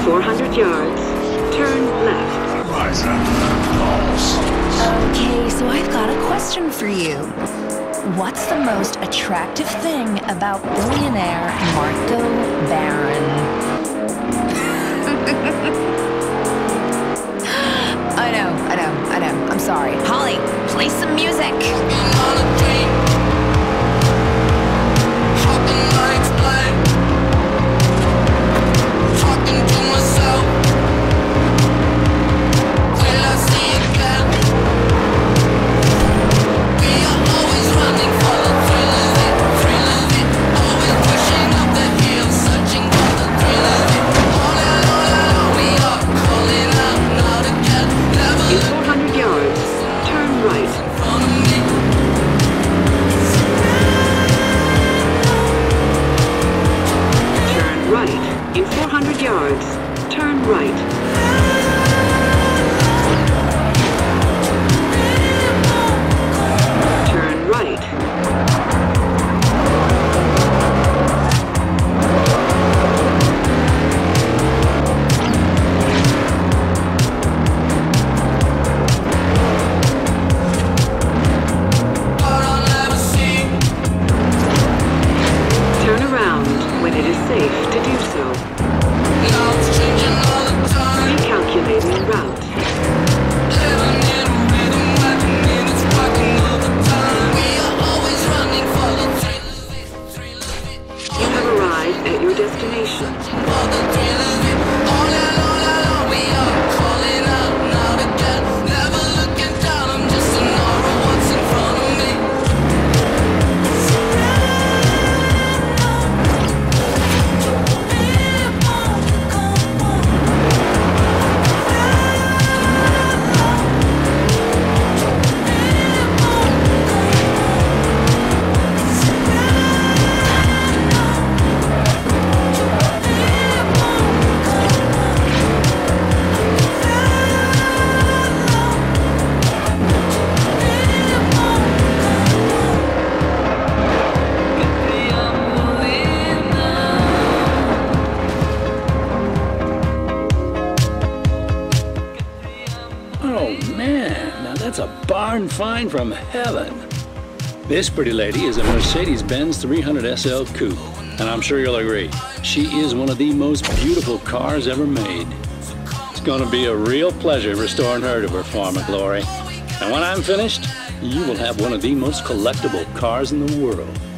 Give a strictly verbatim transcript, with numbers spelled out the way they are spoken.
four hundred yards, turn left. Rise up. Balls. Okay, so I've got a question for you. What's the most attractive thing about billionaire Marco Baron? I know, I know, I know. I'm sorry. Holly, play some music. In four hundred yards, turn right. Turn right. Turn around when it is safe to do so. Recalculating route. You have arrived at your destination. Oh man, now that's a barn find from heaven. This pretty lady is a Mercedes-Benz three hundred S L Coupe, and I'm sure you'll agree, she is one of the most beautiful cars ever made. It's gonna be a real pleasure restoring her to her former glory. And when I'm finished, you will have one of the most collectible cars in the world.